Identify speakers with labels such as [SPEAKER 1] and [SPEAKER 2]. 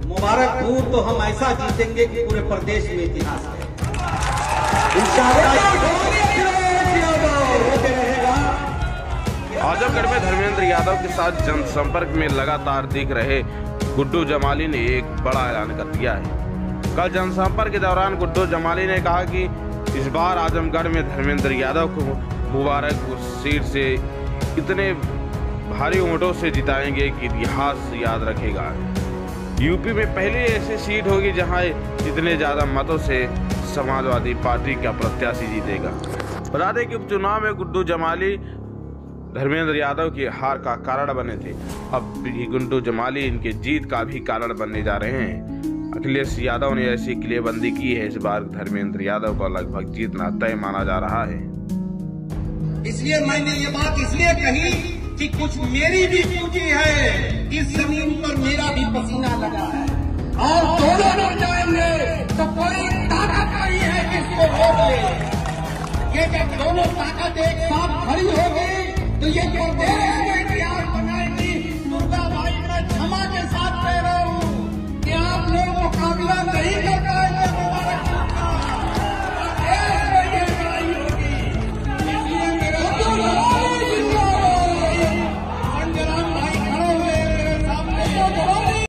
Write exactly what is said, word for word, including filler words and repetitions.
[SPEAKER 1] मुबारकपुर तो हम ऐसा जीतेंगे कि पूरे प्रदेश में इतिहास है।
[SPEAKER 2] आजमगढ़ में धर्मेंद्र यादव के साथ जनसंपर्क में लगातार दिख रहे गुड्डू जमाली ने एक बड़ा ऐलान कर दिया है। कल जनसंपर्क के दौरान गुड्डू जमाली ने कहा कि इस बार आजमगढ़ में धर्मेंद्र यादव को मुबारकपुर सीट से इतने भारी वोटों से जिताएंगे कि इतिहास याद रखेगा। यूपी में पहली ऐसी सीट होगी जहां इतने ज्यादा मतों से समाजवादी पार्टी का प्रत्याशी जीतेगा। बता दें कि उपचुनाव में गुड्डू जमाली धर्मेंद्र यादव की हार का कारण बने थे। अब गुड्डू जमाली इनके जीत का भी कारण बनने जा रहे हैं। अखिलेश यादव ने ऐसी किलेबंदी की है, इस बार धर्मेंद्र यादव का लगभग जीतना तय माना जा रहा है।
[SPEAKER 3] इसलिए मैंने ये बात इसलिए कही कि कुछ मेरी भी पूंजी है, इस जमीन पर मेरा भी पसीना लगा है, और दोनों लोग जाएंगे तो कोई ताकत नहीं है जिसको रोक ले। ये जब दोनों ताकत एक साथ खड़ी होगी तो ये जो